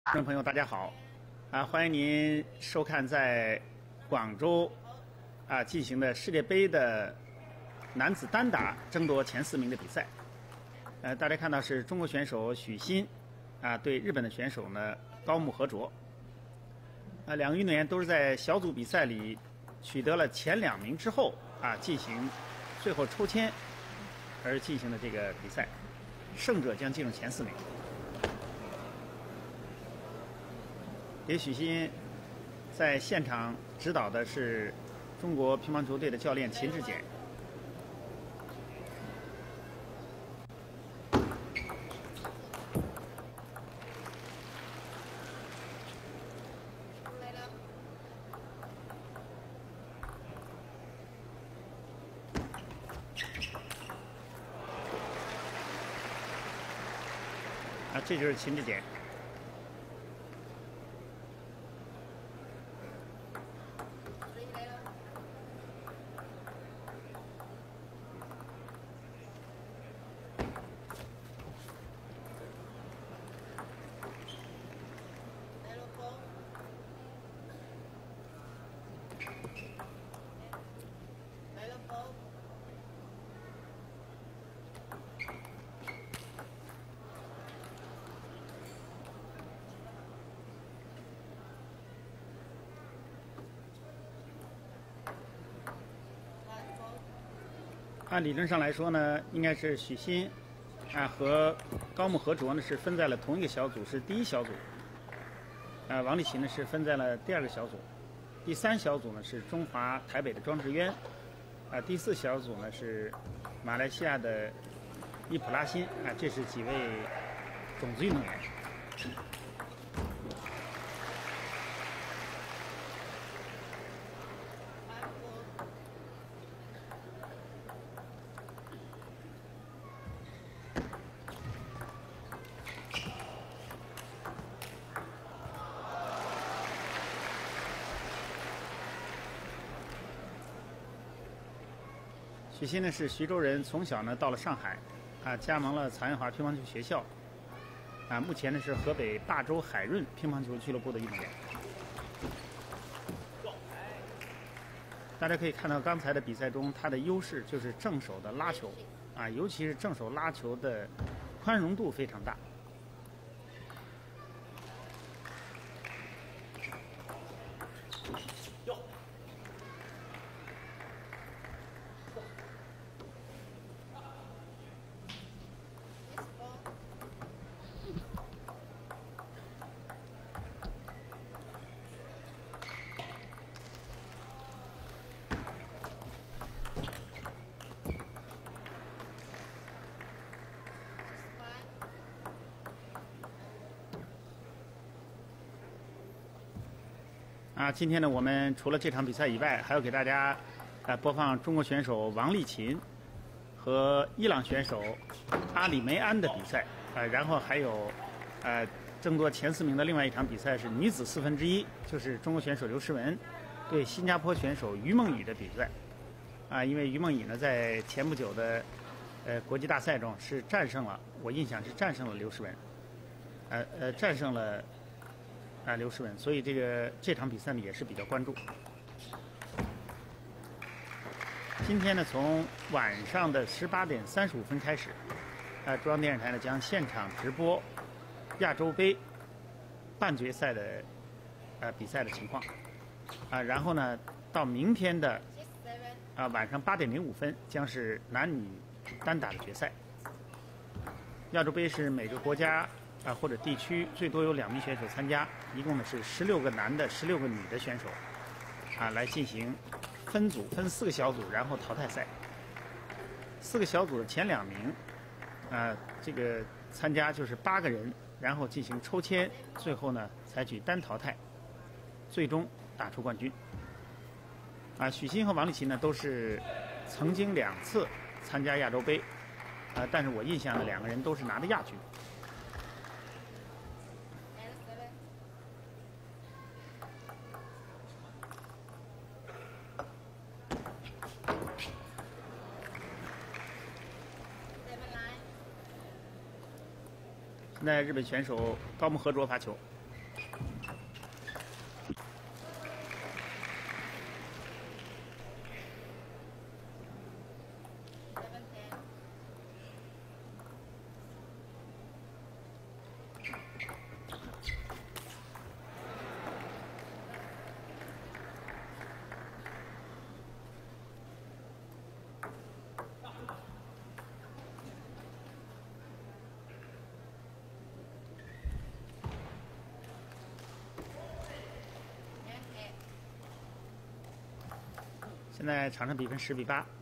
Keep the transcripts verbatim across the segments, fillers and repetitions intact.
观众朋友，大家好，啊，欢迎您收看在广州啊进行的世界杯的男子单打争夺前四名的比赛。呃，大家看到是中国选手许昕啊对日本的选手呢高木和卓。啊，两个运动员都是在小组比赛里取得了前两名之后啊进行最后抽签而进行的这个比赛，胜者将进入前四名。给许昕在现场指导的是中国乒乓球队的教练秦志简。啊，这就是秦志简。按理论上来说呢，应该是许昕啊和高木和卓呢是分在了同一个小组，是第一小组。啊，王励勤呢是分在了第二个小组。第三小组呢是中华台北的庄智渊，啊，第四小组呢是马来西亚的伊普拉辛，啊，这是几位种子运动员。许昕呢是徐州人，从小呢到了上海，啊，加盟了曹艳华乒乓球学校，啊，目前呢是河北霸州海润乒乓球俱乐部的运动员。大家可以看到刚才的比赛中，他的优势就是正手的拉球，啊，尤其是正手拉球的宽容度非常大。啊，今天呢，我们除了这场比赛以外，还要给大家呃播放中国选手王励勤和伊朗选手阿里梅安的比赛，呃，然后还有呃争夺前四名的另外一场比赛是女子四分之一，就是中国选手刘诗雯对新加坡选手于梦雨的比赛。啊，因为于梦雨呢在前不久的呃国际大赛中是战胜了，我印象是战胜了刘诗雯，呃呃战胜了。啊，刘诗雯，所以这个这场比赛呢也是比较关注。今天呢，从晚上的十八点三十五分开始，啊，中央电视台呢将现场直播亚洲杯半决赛的呃比赛的情况，啊，然后呢到明天的啊晚上八点零五分将是男女单打的决赛。亚洲杯是每个国家啊，或者地区最多有两名选手参加，一共呢是十六个男的、十六个女的选手，啊，来进行分组，分四个小组，然后淘汰赛。四个小组的前两名，啊，这个参加就是八个人，然后进行抽签，最后呢采取单淘汰，最终打出冠军。啊，许昕和王励勤呢都是曾经两次参加亚洲杯，啊，但是我印象呢两个人都是拿的亚军。现在日本选手高木和卓发球。 现在场上比分十比八。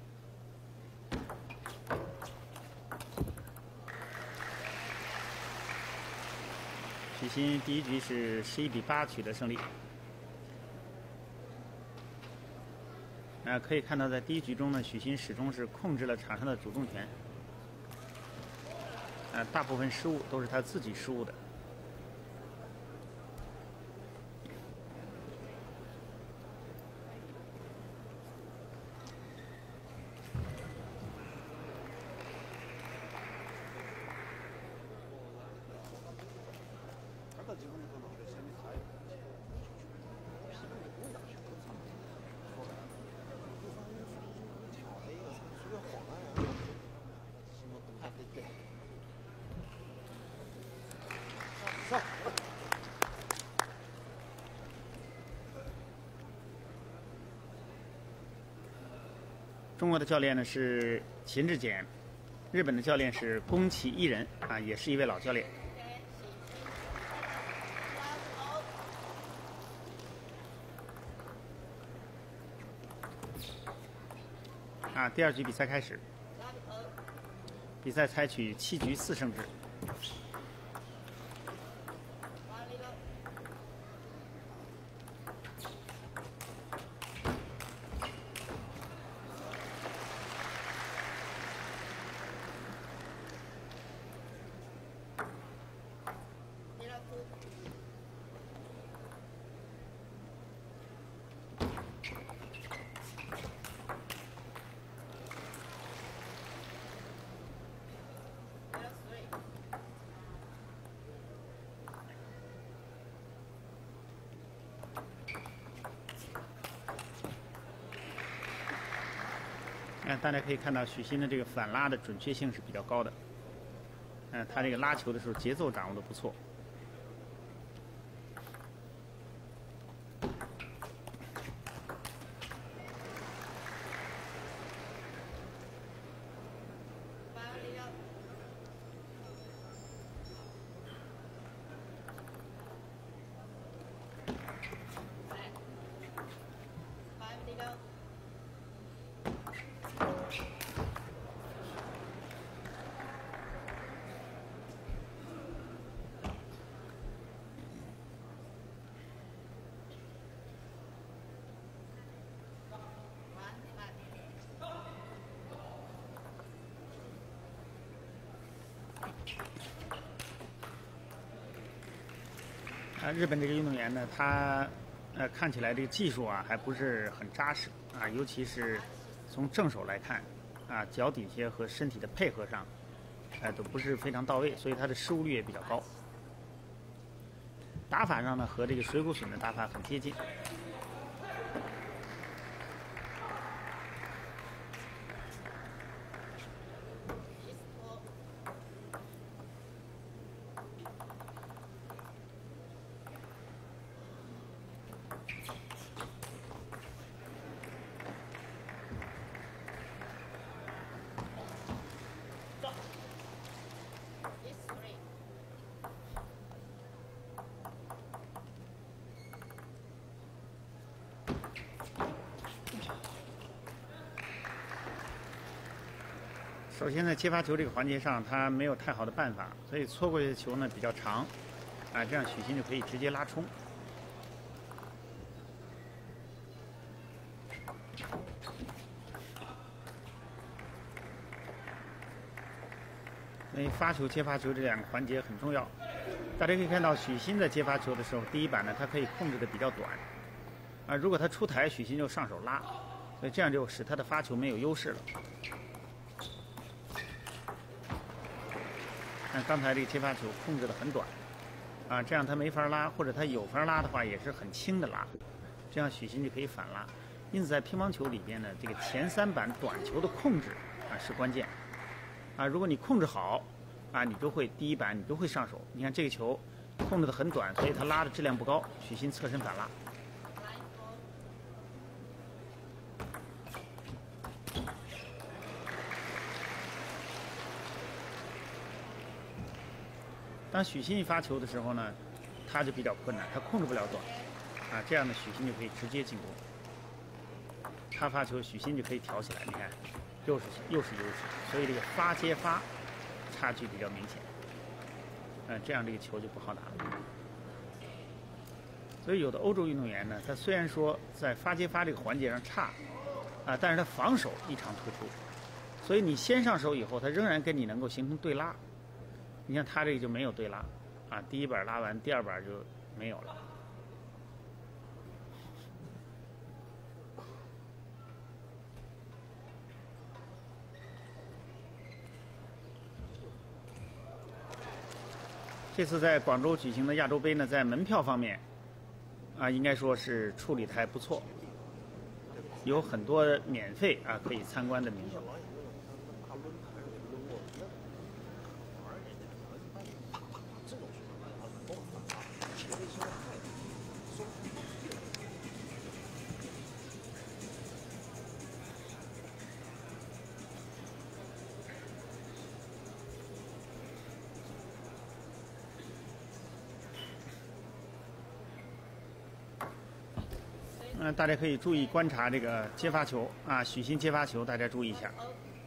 许昕第一局是十一比八取得胜利。啊，可以看到在第一局中呢，许昕始终是控制了场上的主动权。啊，大部分失误都是他自己失误的。 中国的教练呢是秦志坚，日本的教练是宫崎一人啊，也是一位老教练。啊，第二局比赛开始，比赛采取七局四胜制。 嗯，大家可以看到许昕的这个反拉的准确性是比较高的。嗯，他这个拉球的时候节奏掌握的不错。啊，日本这个运动员呢，他呃看起来这个技术啊还不是很扎实啊，尤其是从正手来看，啊脚底下和身体的配合上，呃都不是非常到位，所以他的失误率也比较高。打法上呢和这个水谷隼的打法很接近。 首先在接发球这个环节上，他没有太好的办法，所以错过去的球呢比较长，啊，这样许昕就可以直接拉冲。所以发球、接发球这两个环节很重要。大家可以看到，许昕在接发球的时候，第一板呢，他可以控制的比较短，啊，如果他出台，许昕就上手拉，所以这样就使他的发球没有优势了。 看刚才这个接发球控制的很短， 啊，这样他没法拉，或者他有法拉的话，也是很轻的拉，这样许昕就可以反拉。因此，在乒乓球里边呢，这个前三板短球的控制啊是关键。啊，如果你控制好，啊，你就会第一板你就会上手。你看这个球控制的很短，所以他拉的质量不高。许昕侧身反拉。当许昕一发球的时候呢，他就比较困难，他控制不了短，啊，这样呢许昕就可以直接进攻。他发球，许昕就可以挑起来，你看，又是又是优势，所以这个发接发差距比较明显，呃，这样这个球就不好打了。所以有的欧洲运动员呢，他虽然说在发接发这个环节上差，啊，但是他防守异常突出，所以你先上手以后，他仍然跟你能够形成对拉。你看他这个就没有对拉，啊，第一板拉完，第二板就没有了。这次在广州举行的亚洲杯呢，在门票方面，啊，应该说是处理的还不错，有很多免费啊可以参观的名额。嗯，大家可以注意观察这个接发球啊，许昕接发球，大家注意一下。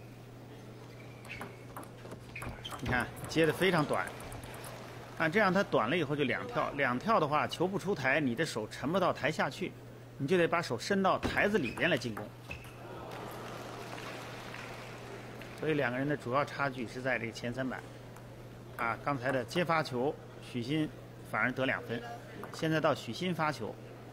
你看接的非常短，啊，这样它短了以后就两跳，两跳的话球不出台，你的手沉不到台下去，你就得把手伸到台子里边来进攻。所以两个人的主要差距是在这个前三板。啊，刚才的接发球，许昕反而得两分，现在到许昕发球。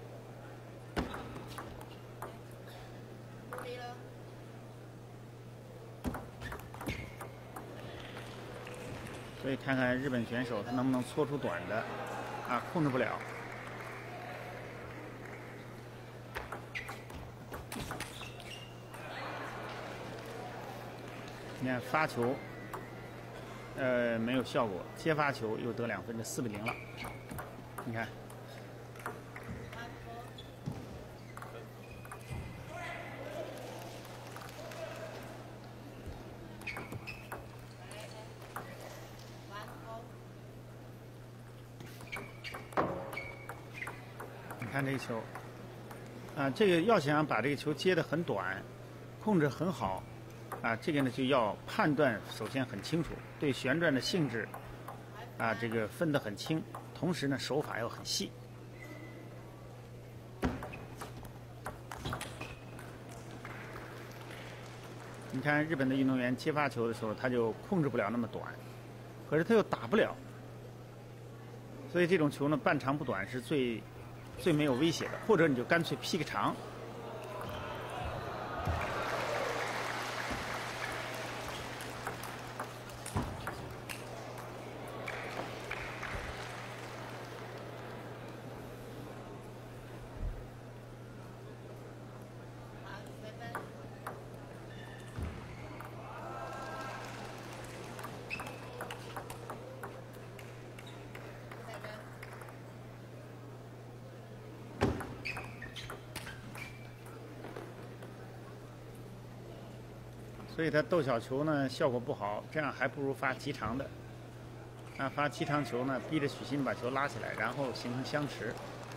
所以看看日本选手他能不能搓出短的，啊，控制不了。你看发球，呃，没有效果，接发球又得两分，这四比零了。你看。看这个球，啊，这个要想把这个球接得很短，控制很好，啊，这个呢就要判断首先很清楚，对旋转的性质，啊，这个分得很清，同时呢手法要很细。你看日本的运动员接发球的时候，他就控制不了那么短，可是他又打不了，所以这种球呢半长不短是最。最没有威胁的，或者你就干脆劈个长。所以他斗小球呢效果不好，这样还不如发极长的。啊，发极长球呢，逼着许昕把球拉起来，然后形成相持。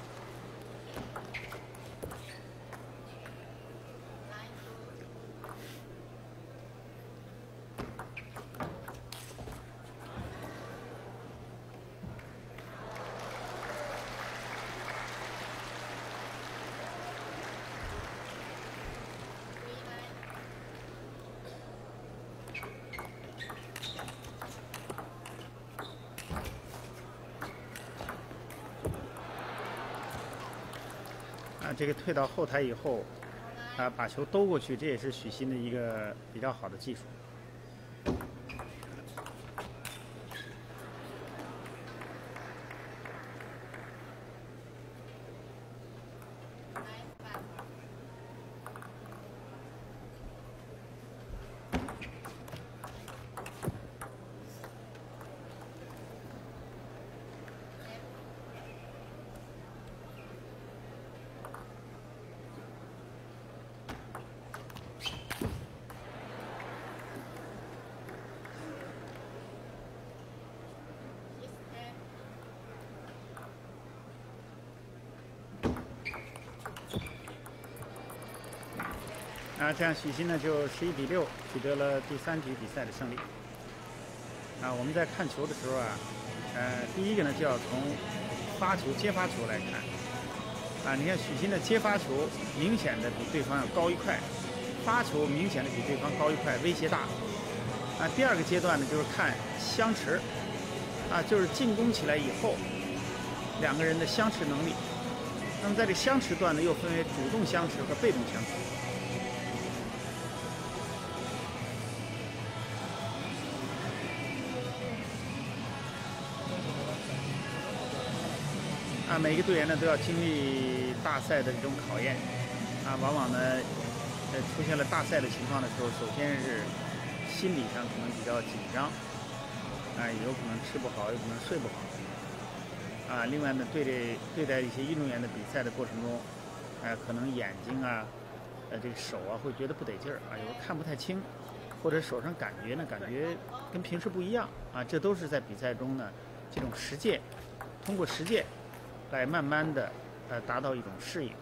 啊，这个退到后台以后，啊，把球兜过去，这也是许昕的一个比较好的技术。 啊，这样许昕呢就十一比六取得了第三局比赛的胜利。啊，我们在看球的时候啊，呃，第一个呢就要从发球、接发球来看。啊，你看许昕的接发球明显的比对方要高一块，发球明显的比对方高一块，威胁大。啊，第二个阶段呢就是看相持，啊，就是进攻起来以后，两个人的相持能力。那么在这相持段呢，又分为主动相持和被动相持。啊，每个队员呢都要经历大赛的这种考验，啊，往往呢，呃，出现了大赛的情况的时候，首先是心理上可能比较紧张，啊，有可能吃不好，有可能睡不好，啊，另外呢，对这对待一些运动员的比赛的过程中，呃，可能眼睛啊，呃，这个手啊会觉得不得劲儿，啊，有时候看不太清，或者手上感觉呢感觉跟平时不一样，啊，这都是在比赛中呢这种实践，通过实践。来慢慢的，呃，达到一种适应。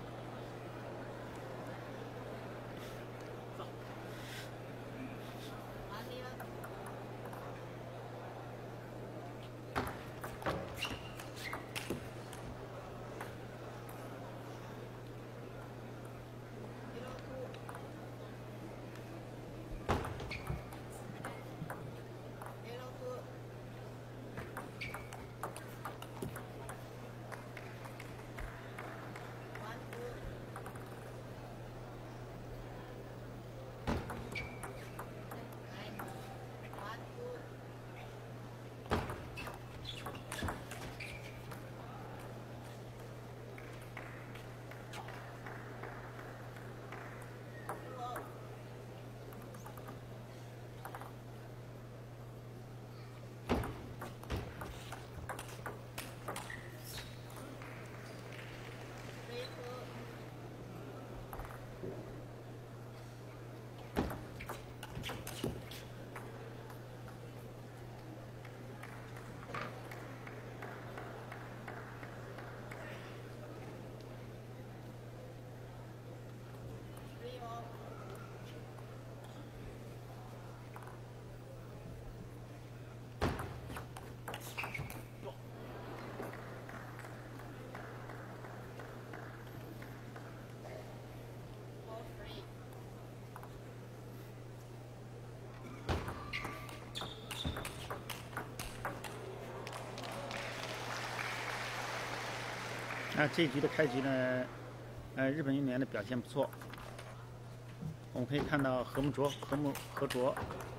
那这一局的开局呢，呃，日本运动员的表现不错。我们可以看到何木卓、何木何卓，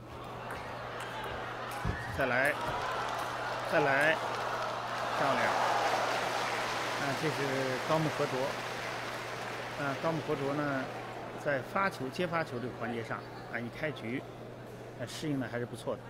再来，再来，漂亮！啊，这是高木和卓。啊，高木和卓呢，在发球、接发球这个环节上，啊，一开局，呃，适应的还是不错的。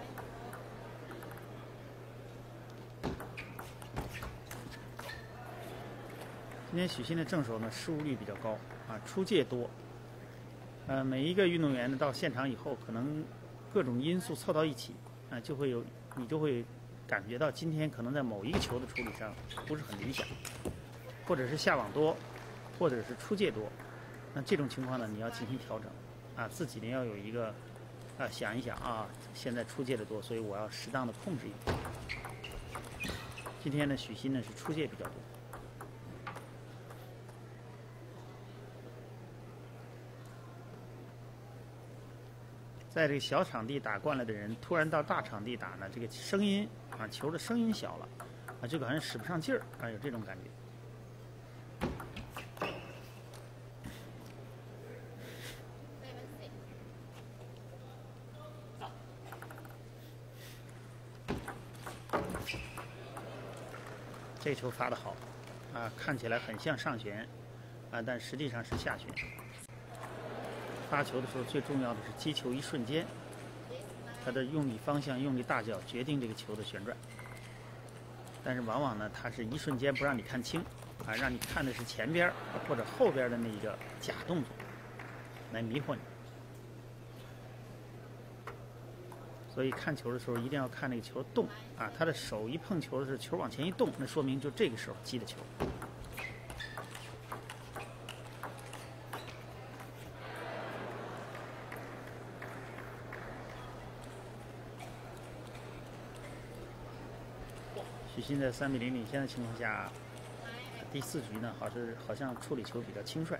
今天许昕的正手呢失误率比较高啊，出界多。呃，每一个运动员呢到现场以后，可能各种因素凑到一起，啊，就会有你就会感觉到今天可能在某一个球的处理上不是很理想，或者是下网多，或者是出界多。那这种情况呢，你要进行调整，啊，自己呢要有一个啊想一想啊，现在出界的多，所以我要适当的控制一点。今天呢，许昕呢是出界比较多。在这个小场地打惯了的人，突然到大场地打呢，这个声音啊，球的声音小了，啊，这个好像使不上劲儿啊，有这种感觉。这球发得好，啊，看起来很像上旋， 啊，但实际上是下旋。发球的时候最重要的是击球一瞬间，它的用力方向、用力大小决定这个球的旋转。但是往往呢，它是一瞬间不让你看清，啊，让你看的是前边或者后边的那一个假动作，来迷惑你。所以看球的时候一定要看那个球动啊，他的手一碰球的时候，球往前一动，那说明就这个时候击的球。许昕在三比零领先的情况下，第四局呢，好是好像处理球比较轻率。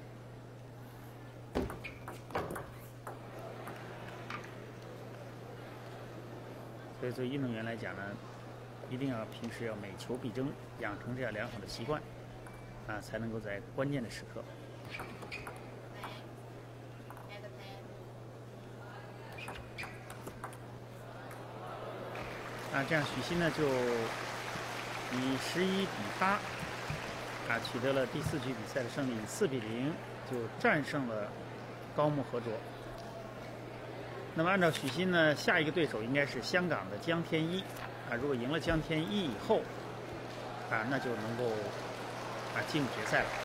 所以，作为运动员来讲呢，一定要平时要每球必争，养成这样良好的习惯，啊，才能够在关键的时刻。啊，这样许昕呢就以十一比八啊取得了第四局比赛的胜利，以四比零就战胜了高木和卓。那么按照许昕呢，下一个对手应该是香港的江天一啊，如果赢了江天一以后啊，那就能够啊进入决赛了。